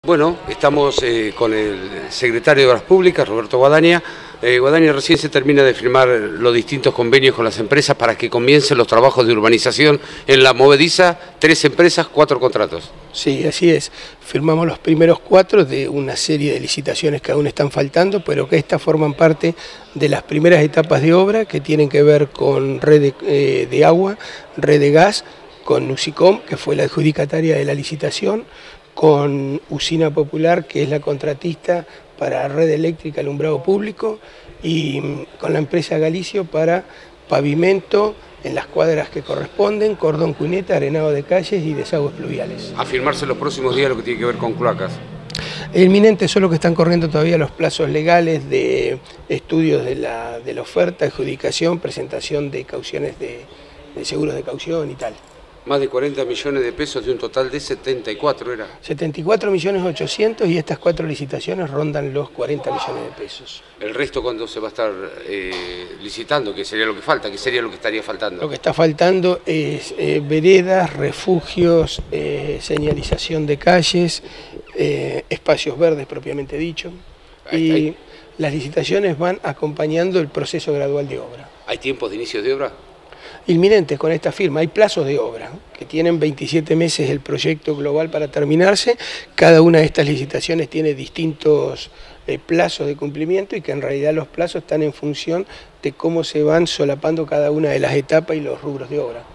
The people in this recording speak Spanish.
Bueno, estamos con el secretario de Obras Públicas, Roberto Guadaña. Guadaña, recién se termina de firmar los distintos convenios con las empresas para que comiencen los trabajos de urbanización en la movediza. 3 empresas, 4 contratos. Sí, así es. Firmamos los primeros 4 de una serie de licitaciones que aún están faltando, pero que estas forman parte de las primeras etapas de obra que tienen que ver con red de agua, red de gas, con Usicom, que fue la adjudicataria de la licitación, con Usina Popular, que es la contratista para red eléctrica, alumbrado público, y con la empresa Galicio para pavimento en las cuadras que corresponden, cordón cuneta, arenado de calles y desagües pluviales. A firmarse los próximos días lo que tiene que ver con cloacas. Inminente, solo que están corriendo todavía los plazos legales de estudios de la oferta, adjudicación, presentación de cauciones de seguros de caución y tal. Más de 40 millones de pesos de un total de 74, ¿era? 74.800.000 y estas 4 licitaciones rondan los 40 millones de pesos. ¿El resto cuándo se va a estar licitando? ¿Qué sería lo que falta? ¿Qué sería lo que estaría faltando? Lo que está faltando es veredas, refugios, señalización de calles, espacios verdes propiamente dicho. Y las licitaciones van acompañando el proceso gradual de obra. ¿Hay tiempos de inicio de obra? Inminentes con esta firma, hay plazos de obra que tienen 27 meses el proyecto global para terminarse. Cada una de estas licitaciones tiene distintos plazos de cumplimiento y que en realidad los plazos están en función de cómo se van solapando cada una de las etapas y los rubros de obra.